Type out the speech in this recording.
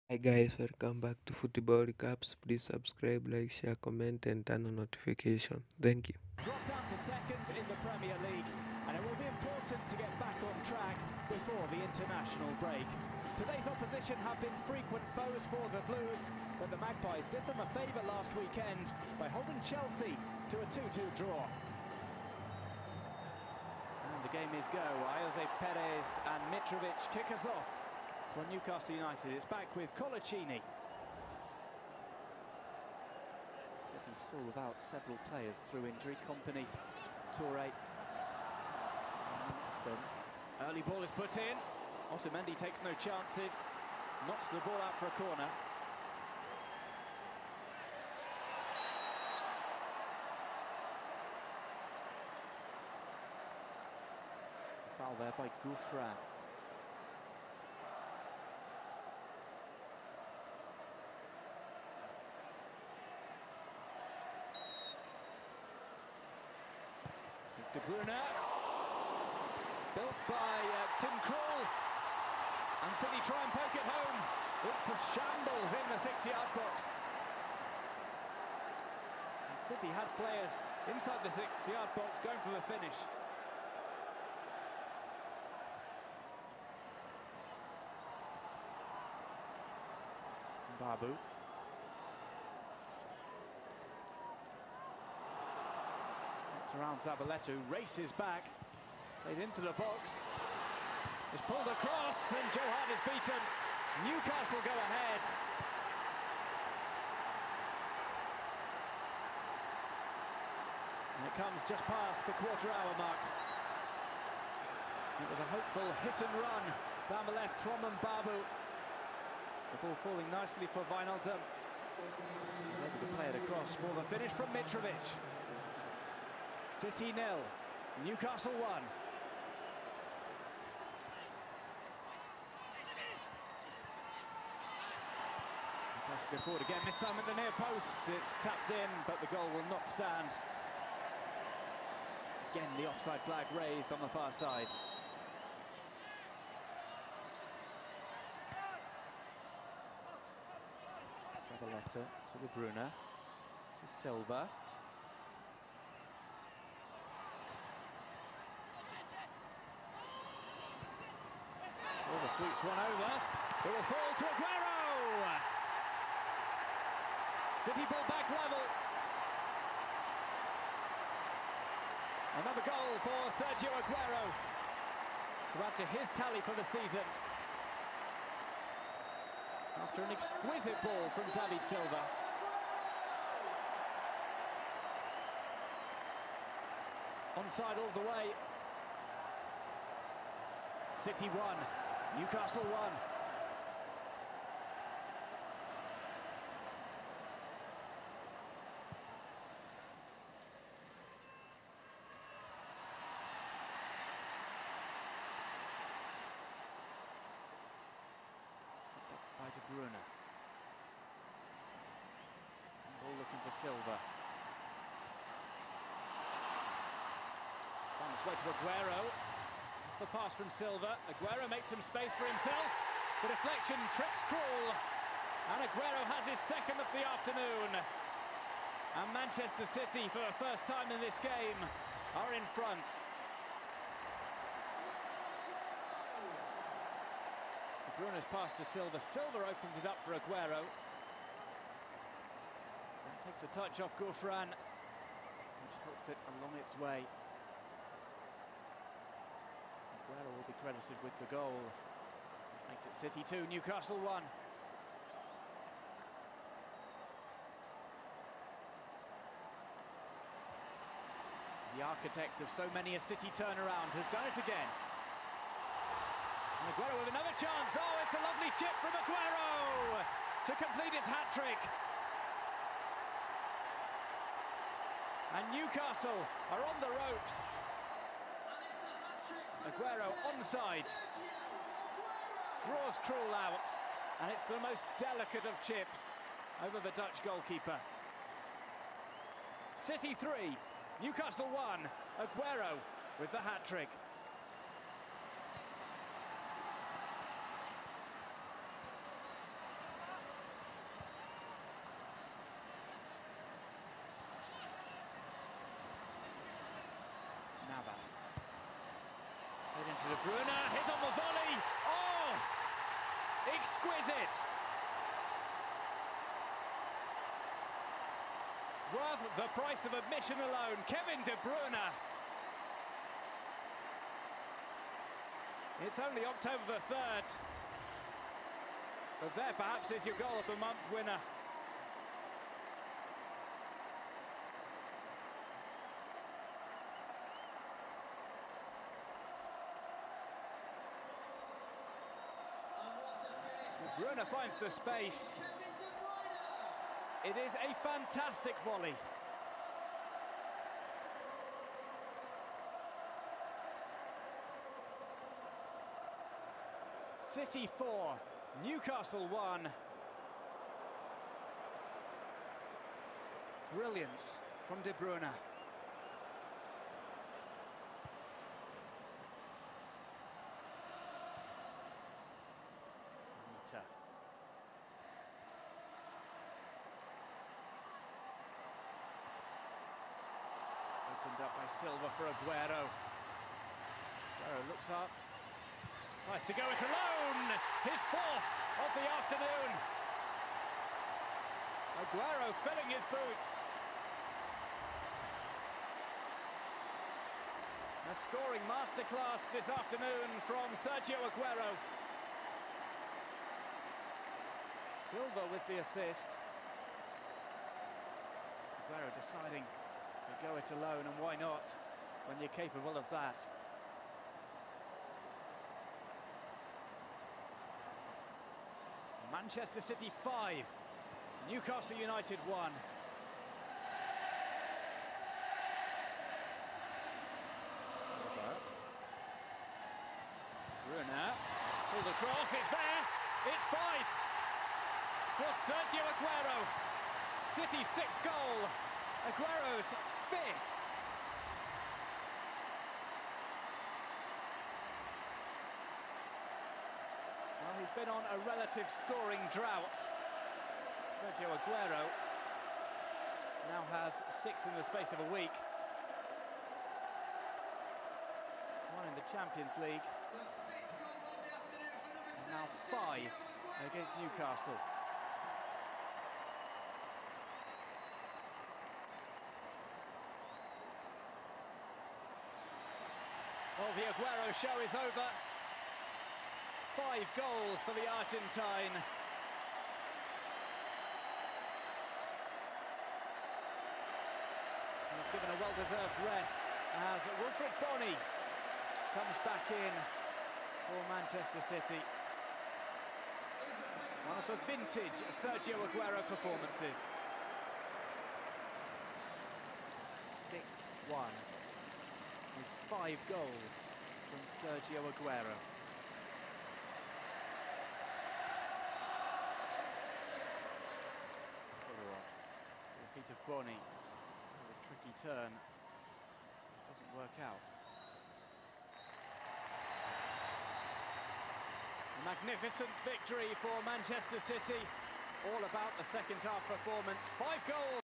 Hi guys, welcome back to Football Recaps. Please subscribe, like, share, comment and turn on notification. Thank you. Dropped down to second in the Premier League, and it will be important to get back on track before the international break. Today's opposition have been frequent foes for the Blues, but the Magpies did them a favour last weekend by holding Chelsea to a 2-2 draw. And the game is go. Ayoze Perez and Mitrovic kick us off for Newcastle United. It's back with Colaccini. Said he's still without several players through injury. Kompany, Toure amongst them. Early ball is put in. Otamendi takes no chances. Knocks the ball out for a corner. Foul there by Gouffran. It's De Bruyne. Spilt by Tim Krul. And City try and poke it home. It's a shambles in the 6-yard box. And City had players inside the 6-yard box going for the finish. Babu. Gets around Zabaleta, who races back. Played into the box. It's pulled across and Joe Hart is beaten. Newcastle go ahead. And it comes just past the quarter-hour mark. It was a hopeful hit and run down the left from Mbabu. The ball falling nicely for Wijnaldum. He's able to play it across for the finish from Mitrovic. City 0, Newcastle 1. Newcastle go forward again, this time at the near post. It's tapped in, but the goal will not stand. Again, the offside flag raised on the far side. Zabaleta to De Bruyne, to Silva. Silva sweeps one over. It will fall to Aguero. City ball back level. Another goal for Sergio Aguero to add to his tally for the season. After an exquisite ball from David Silva. Onside all the way. City 1, Newcastle 1. Swept up by De Bruyne. Ball looking for Silva. On its way to Aguero. The pass from Silva. Aguero makes some space for himself. The deflection tricks Krul. And Aguero has his second of the afternoon. And Manchester City, for the first time in this game, are in front. De Bruyne's pass to Silva. Silva opens it up for Aguero. That takes a touch off Gouffran, which helps it along its way. Aguero will be credited with the goal, which makes it City 2, Newcastle 1. The architect of so many a City turnaround has done it again. And Aguero with another chance. Oh, it's a lovely chip from Aguero to complete his hat-trick. And Newcastle are on the ropes. Aguero onside, draws Krul out, and it's the most delicate of chips over the Dutch goalkeeper. City 3, Newcastle 1, Aguero with the hat-trick. into De Bruyne, hit on the volley. Oh, exquisite. Worth the price of admission alone, Kevin De Bruyne. It's only October the 3rd. But there perhaps is your goal of the month winner. De Bruyne finds the space. It is a fantastic volley. City 4, Newcastle 1. Brilliance from De Bruyne. Anita. Opened up by Silva for Aguero. Aguero looks up. Decides to go it alone. His fourth of the afternoon. Aguero filling his boots. A scoring masterclass this afternoon from Sergio Aguero. Silva with the assist. Aguero deciding to go it alone, and why not when you're capable of that. Manchester City 5, Newcastle United 1. Silva. Bruyne, pulled across, it's there, it's 5 for Sergio Aguero. City's 6th goal, Aguero's 5th. Well, he's been on a relative scoring drought. Sergio Aguero now has 6 in the space of a week. 1 in the Champions League. And now 5 against Newcastle. Well, the Aguero show is over. 5 goals for the Argentine. He's given a well-deserved rest as Wilfried Bony comes back in for Manchester City. One of the vintage Sergio Aguero performances. 6-1 with 5 goals from Sergio Aguero. Feet of Bony, a tricky turn, it doesn't work out. A magnificent victory for Manchester City, all about the second half performance. 5 goals.